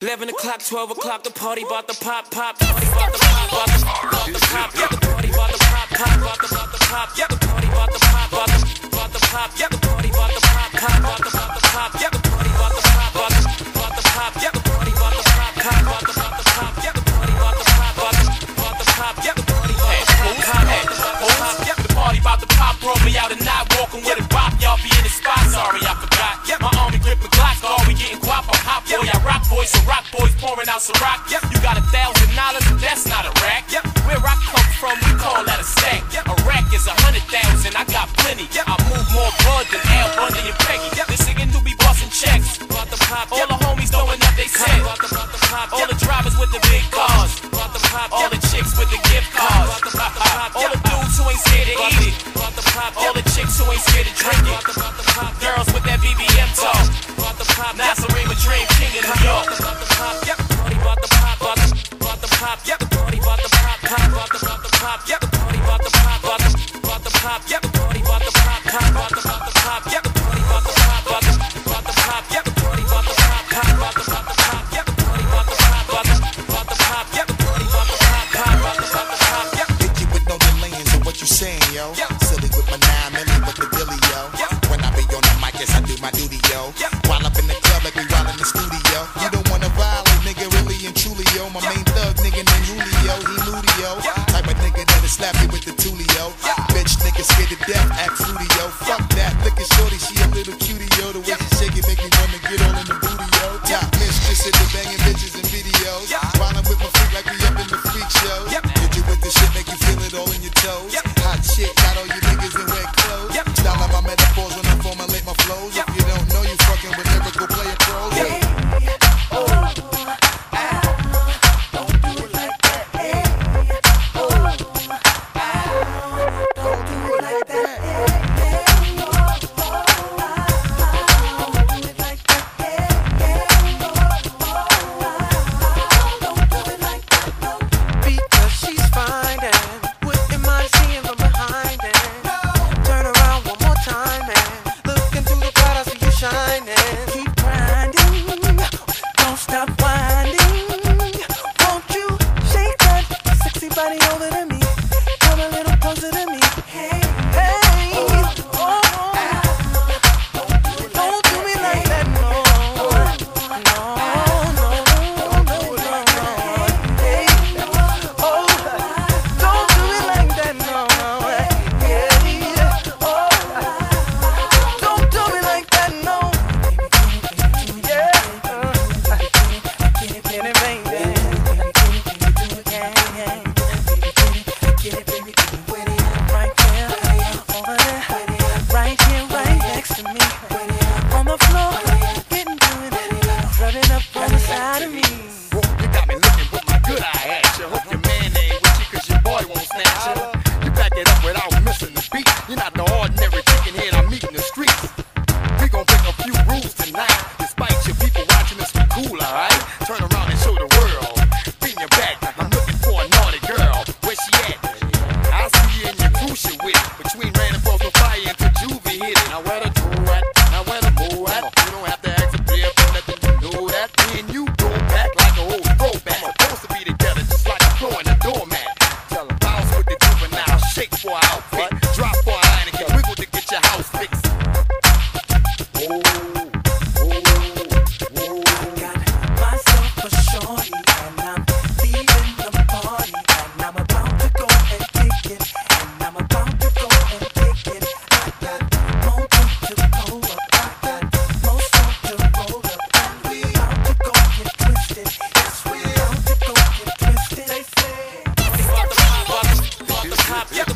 11 o'clock, 12 o'clock, the party bout to pop, pop, party bout to pop, bout to pop, yeah, the party bout to pop, pop, bout to pop, yeah, the party bout to pop, bout to pop, yeah, the party bout to pop, pop, bout to pop, yeah, the party bout to pop, bout to pop, yeah, the party bout to pop, pop, bout to pop, yeah, the party bout to pop, bout to pop, yeah, the party bout to pop, yeah, the party bout to pop, roll me out and not walking with a bop, y'all be in the spot, sorry I forgot, yeah, my army gripping Glocks, all we getting guap, I'm hot boy, I rock boys, so rock boys pouring out some rock, yep, you got $1,000, that's not a rack, yep, where I come from, we call that a stack, yep, a rack is 100,000, I got plenty, yep, I move more blood than Al Bundy and Peggy, yep, this nigga do be busting checks, all the homies throwing up they set, all the drivers with the big cars, all the chicks with the gift cards, all the dudes who ain't scared to eat it, all the chicks who ain't scared to drink it, girls with that BBM talk, Nasserim a dream king in New York, yep, party bout to pop, bout to pop, yep, party bout to pop, pop, bout to pop, yep, party bout to pop, bout to pop, yep, party bout to pop, pop, bout to pop, yep, party bout to pop, bout to pop, yep, party bout to pop, pop, bout to pop, yep, party bout to pop, bout to pop, yep, party bout to pop, pop, bout to pop, yep. Hit you with no delays of what you saying, yo. Silly with my 9 milli with the dilly, yo. When I be on the mic, yes, I do my duty, yo. While up in the club like we while in the studio. You don't wanna violate, nigga, really and truly, yo. My main thug, nigga named Julio, he moody, yo. Type of nigga that'll slap you with the tulio. Bitch, nigga scared to death, act fruity, yo. Fuck that, look at shorty, she a little cutie, yo. The way she shake it make me wanna get all in the booty, yo. Top mistress in the banging bitches and videos. While I'm with my freak like we up in the freak show. Hit you with the shit, make you feel it all in your toes. Hot shit, got all you niggas in wet clothes. Style out my metaphors when I formulate my flows. If you don't know, you fucking with lyrical player pros. Yep.